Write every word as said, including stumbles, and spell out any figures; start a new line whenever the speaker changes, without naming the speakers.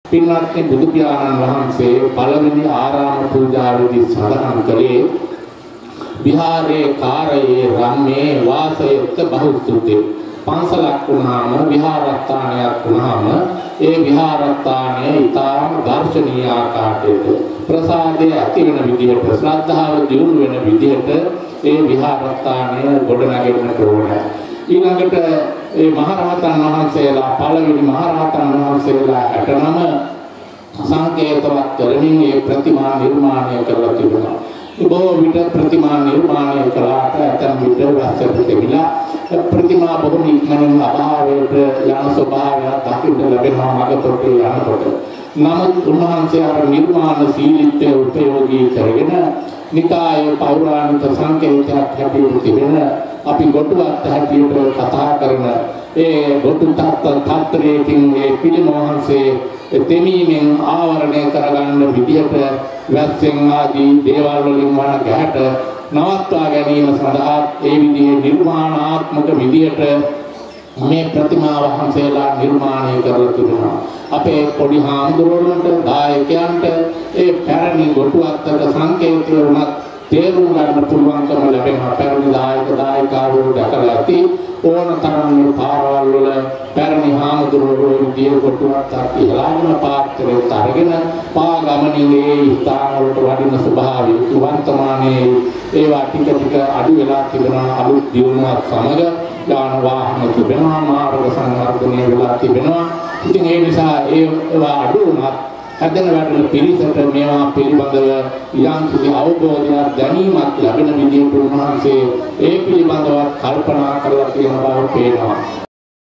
පින්වත්නි බුදු පියාණන් වහන්සේ පළවෙනි ආරාම පූජාවේදී සඳහන් කළේ විහාරේ කාරයේ රම්මේ වාසයත් බහුසුතේ පන්සලක් වුණාම විහාරස්ථානයක් වුණාම ඒ විහාරස්ථානය ඊටාම දර්ශනීය ආකාරයට ප්‍රසාදයේ ඇති වෙන විදිහට ශ්‍රද්ධාව දියුණු වෙන විදිහට ඒ විහාරස්ථානය ගොඩනගෙන්නට ඕනේ. ඊළඟට ඒ මහරහතන් වහන්සේලා පළවෙනි මහරහතන් වහන්සේලා අටනම සංකේතවත් කරමින් ඒ ප්‍රතිමා නිර්මාණය කරලා තිබුණා. බොහෝ විට ප්‍රතිමා නිර්මාණය කළාට ඇතැම් විට වැස්සට තිබිලා ප්‍රතිමා බොහොම ඉක්මනින් අභාවයට යන ස්වභාවයක් දකින්න ලැබෙනවා මගතොට යනකොට. නමුත් උන්වහන්සේ අර නිර්මාණ ශීලීත්වය උපයෝගී කරගෙන නිකායේ පෞරාණික සංකේතයක් හැටියට තිබෙන අපි ගොටුවත් හැටියට කතා කරන ඒ ගොටු තත්ත්වයකින් ඒ පිළිමෝහන්සේ දෙමීමෙන් ආවරණය කරගන්න විදිහට වැස්සෙන් ආදී දේවල් වලින් වන ගැට නවත්වා ගැනීම සඳහා ඒ විදිහේ නිර්මාණාත්මක විදිහට මේ ප්‍රතිමා වහන්සේලා නිර්මාණය කරලා තිබෙනවා. අපේ පොඩි හාමුදුරුවන්ට දායකයන්ට ඒ පැරණි ගොටුවත්තක සංකේතය උනත් තේරුම් ගන්න පුළුවන්කම ලැබෙනවා. පැරණි දායක දායකවරු දැකලා ඇති ඕන තරම් මේ පාරවල් වල පැරණි හාමුදුරුවෝ විදිය කොටුවක් ඉහළම පාත්‍රයට අරගෙන පා ගමනේ ස්ථාන වලට වඩින ස්වභාවය වර්තමානයේ ඒවා ටික ටික අඩු වෙලා තිබෙනවා. අලුත් දියුණුවක් සමග යාන වාහන තිබෙනවා, මාර්ග සංවර්ධනය වෙලා තිබෙනවා. ඉතින් ඒ නිසා ඒවා අඩු වුණත් හැදෙන වැඩවල පිළිසෙට මේවා පිළිබඳව යම් කිසි අවබෝධයක් දැනීමක් ලැබෙන විදිහට උන්වහන්සේ ඒ පිළිබඳව කල්පනා කරලා තියෙන බව පේනවා.